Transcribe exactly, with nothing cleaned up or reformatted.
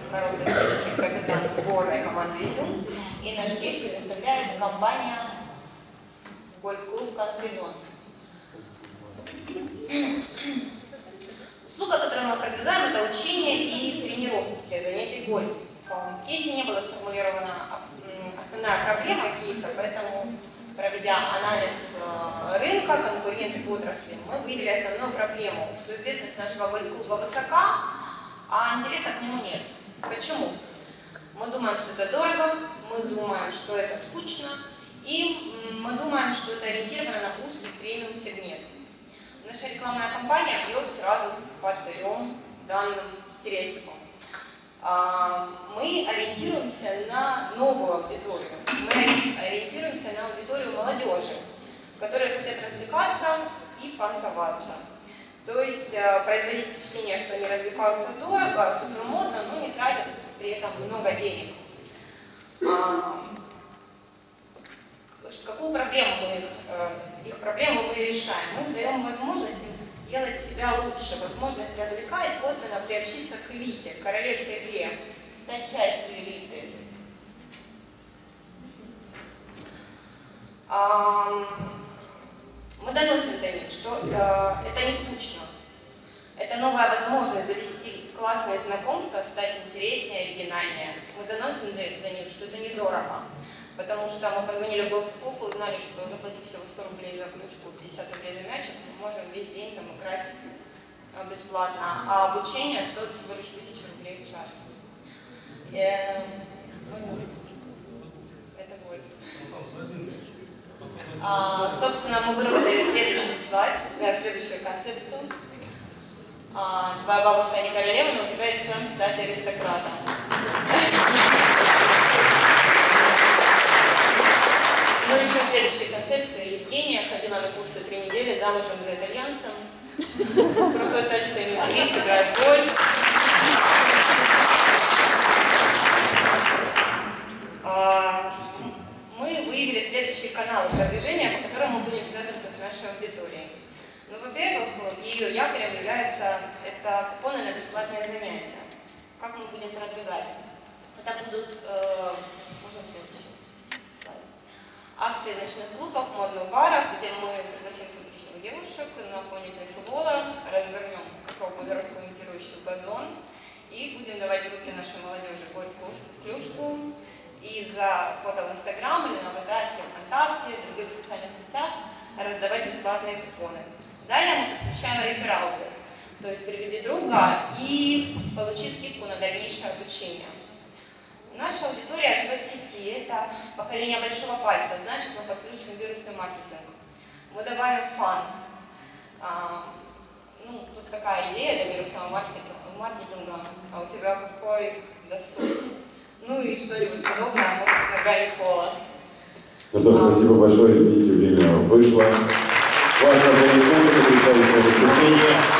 короткой строчке капитан сборной команды «Изюм». И наш гид предоставляет компания «Гольф-клуб Конфидон». Услуга, которую мы продвигаем, это учение и тренировки для занятий гольфом. В кейсе не была сформулирована основная проблема кейса, поэтому, проведя анализ рынка, конкурентов в отрасли, мы выявили основную проблему, что известность нашего гольф-клуба высока, а интереса к нему нет. Почему? Мы думаем, что это дорого, мы думаем, что это скучно, и мы думаем, что это ориентировано на узкий премиум-сегмент. Наша рекламная кампания бьет сразу по трем данным стереотипам. Мы ориентируемся на новую аудиторию, мы ориентируемся на аудиторию молодежи, которые хотят развлекаться и понтоваться. То есть производить впечатление, что они развлекаются дорого, супермодно, но не тратят при этом много денег. Какую проблему мы их, их проблему мы решаем? Мы даем возможность делать себя лучше, возможность, развлекаясь, косвенно приобщиться к элите, к королевской игре, стать частью элиты. Мы доносим до них, что это не скучно. Это новая возможность завести классные знакомства, стать интереснее, оригинальнее. Мы доносим до них, что это недорого. Потому что мы позвонили в гольф-клуб и узнали, что заплатив всего сто рублей за ключку, пятьдесят рублей за мячик, мы можем весь день там играть бесплатно, а обучение стоит всего лишь тысячу рублей в час. Э, это гольф. А, собственно, мы выработали следующий слайд, следующую концепцию. А, твоя бабушка не королева, но у тебя есть шанс стать аристократом. Ну, еще следующая концепция. Евгения ходила на курсы три недели, замужем за итальянцем. Крутой тачкой не умеешь, играет в гольф. Мы выявили следующие каналы продвижения, по которым мы будем связываться с нашей аудиторией. Ну, во-первых, ее якорем являются это купоны на бесплатные занятия. Как мы будем продвигать? Это будут, э, можно следующий слайд. Акции в ночных клубах, модных барах, где мы пригласим симпатичных девушек на фоне бейсбола, развернем кафовую дорожку, имитирующую газон, и будем давать в руки нашей молодежи гольф-клюшку, и за фото в Инстаграм или на аватарке ВКонтакте, в других социальных сетях раздавать бесплатные купоны. Далее мы подключаем рефералку, то есть приведи друга и получи скидку на дальнейшее обучение. Наша аудитория живет в сети, это поколение большого пальца, значит мы подключим вирусный маркетинг. Мы добавим фан. А, ну, тут такая идея для вирусного маркетинга, маркетинга. А у тебя какой досуг? Ну и что-нибудь подобное, может быть, набрали холод. Ну что ж, спасибо большое, извините, время вышло. Ваше аплодисменты, потрясающее выступление.